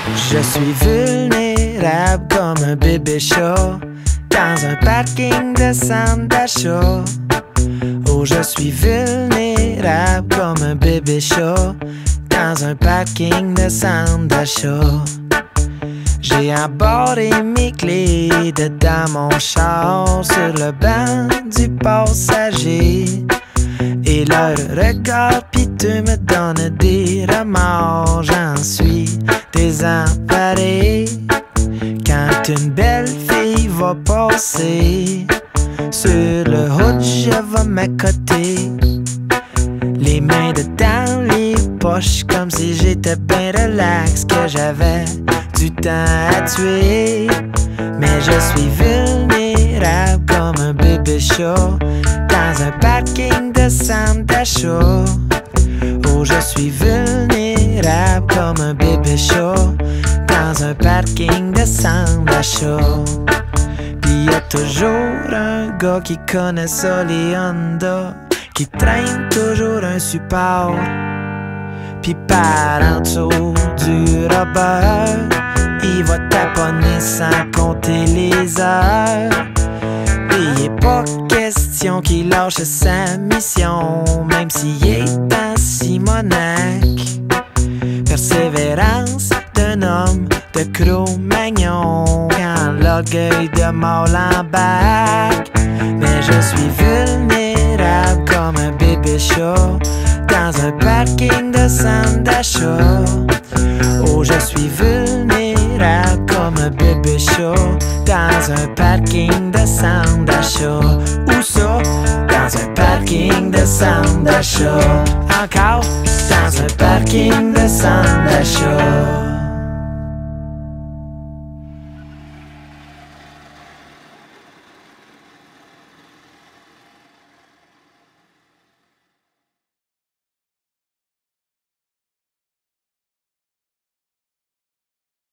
Je suis vulnérable comme un bébé chat dans un parking de centre d'achat. Oh, je suis vulnérable comme un bébé chat dans un parking de centre d'achat. J'ai emballé mes clés dedans mon char sur le banc du passager. Et leur regard piteux me donne des remords. J'en suis désemparé quand une belle fille va passer. Sur le hood, je vais m'accoter, les mains dedans les poches, comme si j'étais ben relax, que j'avais du temps à tuer. Mais je suis vulnérable comme un bébé chat dans un parking de centre d'achat. Oh, je suis vulnérable comme un bébé chat dans un parking de centre d'achat. Pis y'a toujours un gars qui connaît ça, les Honda, qui traîne toujours un support. Pis par en dessous du rubber, il va taponner sans compter les heures. Et il est pas question qu'il lâche sa mission, même s'il est en Simonac. Persévérance d'un homme de Cro-Magnon quand l'orgueil de mort l'embarque. Mais je suis vulnérable comme un bébé chat dans un parking de centre d'achat. Oh, je suis vulnérable comme un bébé chat dans un parking de centre d'achat. Où ça? Dans un parking de centre d'achat. Encore dans un parking de centre d'achat.